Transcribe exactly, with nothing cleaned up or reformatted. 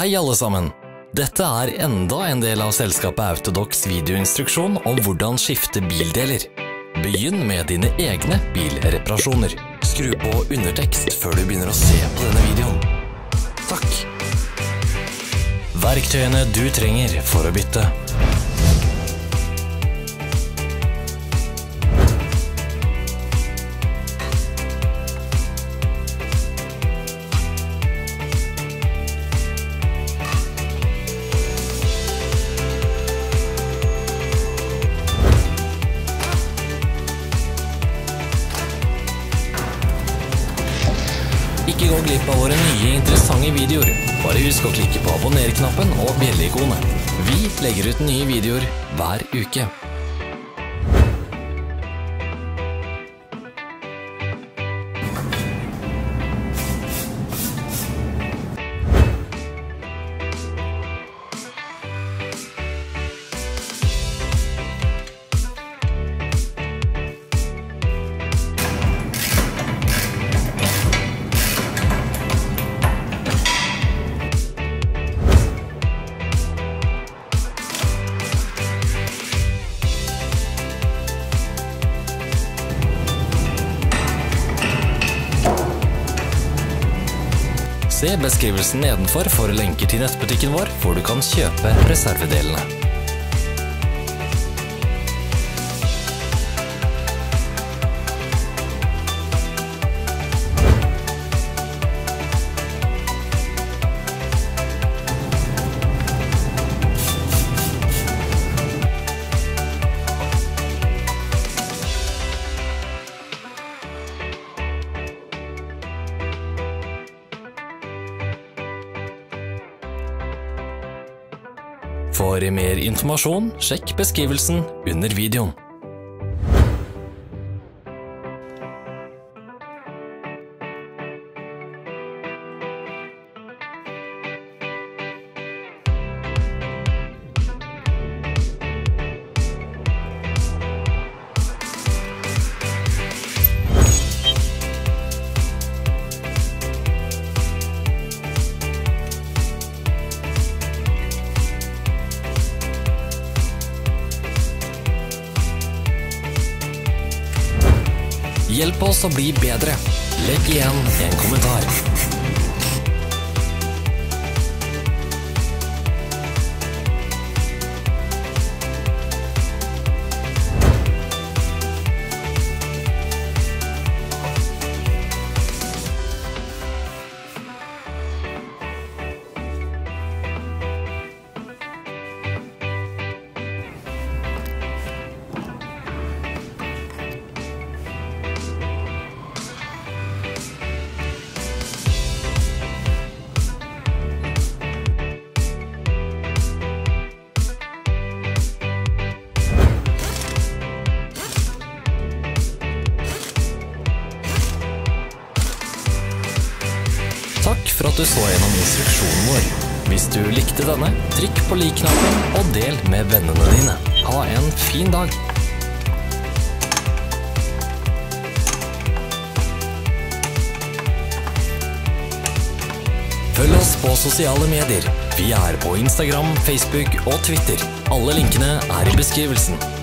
Hei alle sammen! Dette er enda en del av selskapet Autodox videoinstruksjon om hvordan skifte bildeler. Begynn med dine egne bilreparasjoner. Skru på undertekst før du begynner å se på denne videoen. Takk! Verktøyene du trenger for å bytte. Ikke gå glipp av våre nye interessante videoer. Bare husk å klikke på abonner-knappen og bjelle-ikonet. Vi legger ut nye videoer hver uke. Se beskrivelsen nedenfor for lenker til nettbutikken vår, hvor du kan kjøpe reservedelene. For mer informasjon, sjekk beskrivelsen under videoen. Hjelp oss å bli bedre. Legg igjen en kommentar. Takk for at du så gjennom instruksjonen vår. Hvis du likte denne, trykk på lik-knappen og del med vennene dine. Ha en fin dag! Følg oss på sosiale medier. Vi er på Instagram, Facebook og Twitter. Alle linkene er i beskrivelsen.